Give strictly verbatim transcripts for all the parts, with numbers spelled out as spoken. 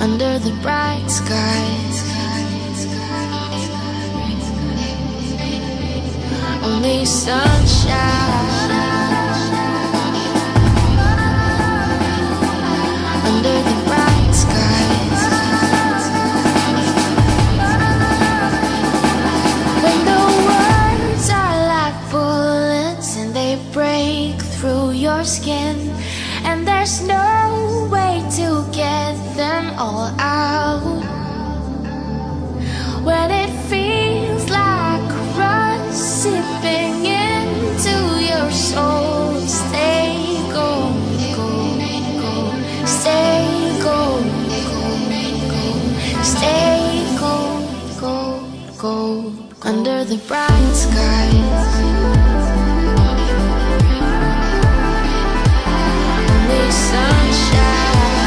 under the bright skies. Only sunshine under the bright skies. When the words are like bullets and they break through your skin, and there's no way to get them all out. When it feels like rust sipping into your soul, stay gold, gold, gold, stay gold, gold, gold, stay gold, gold, gold, under the bright skies. Only sunshine.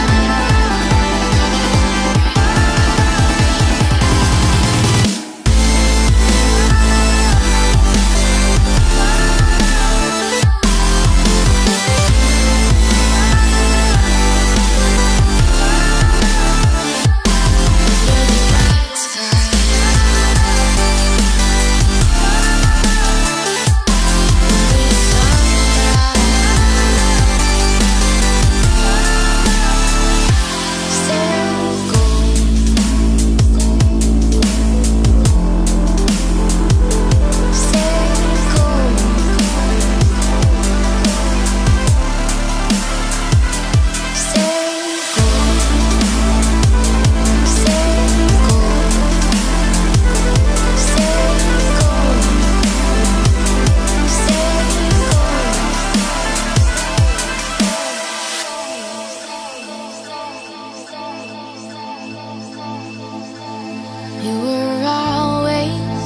You were always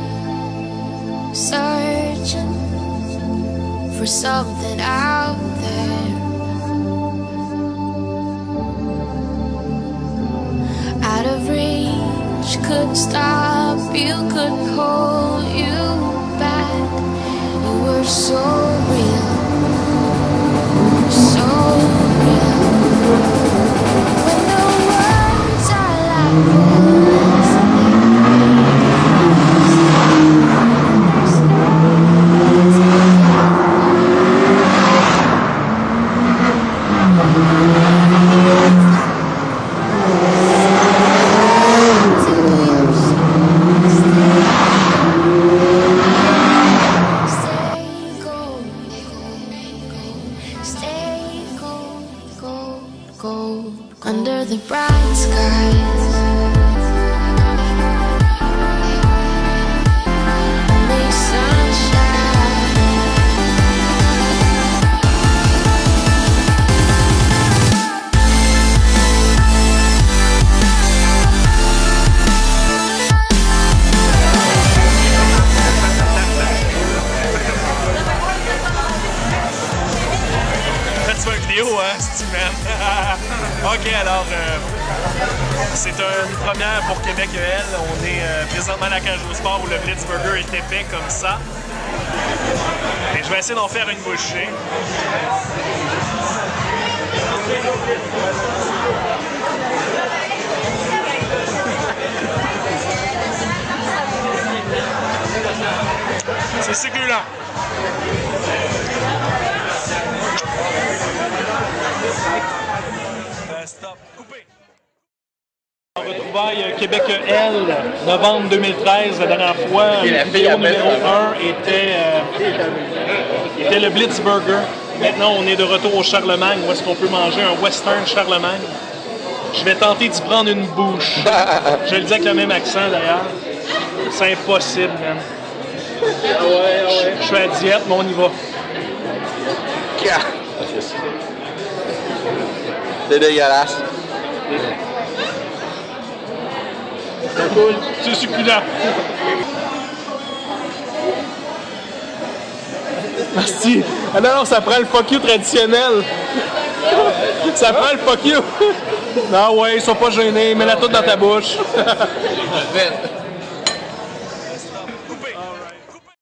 searching for something out there, out of reach, couldn't stop you, couldn't hold you back. You were so real, so real. When the words are like bullets, under the bright skies. Only sunshine. Faites une vidéo, hein, c'est man. Ok, alors, euh, c'est une première pour Québec E L. On est euh, présentement à la cage au sport où le Blitzburger est épais comme ça. Et je vais essayer d'en faire une bouchée. C'est succulent. Stop. Coupé. Retrouvailles Québec E L, novembre deux mille treize, la dernière fois, le vidéo numéro un était, euh, était le Blitzburger. Maintenant, on est de retour au Charlemagne, où est-ce qu'on peut manger un Western Charlemagne. Je vais tenter d'y prendre une bouche. Je le dis avec le même accent, d'ailleurs. C'est impossible, man. Ah ouais, ah ouais. Je suis à diète, mais on y va. C'est dégueulasse. C'est cool. C'est succulent. Merci. Ah non, non, ça prend le fuck you traditionnel. Ça prend le fuck you. Non, ouais, ils sont pas gênés. Mets-la toute dans ta bouche.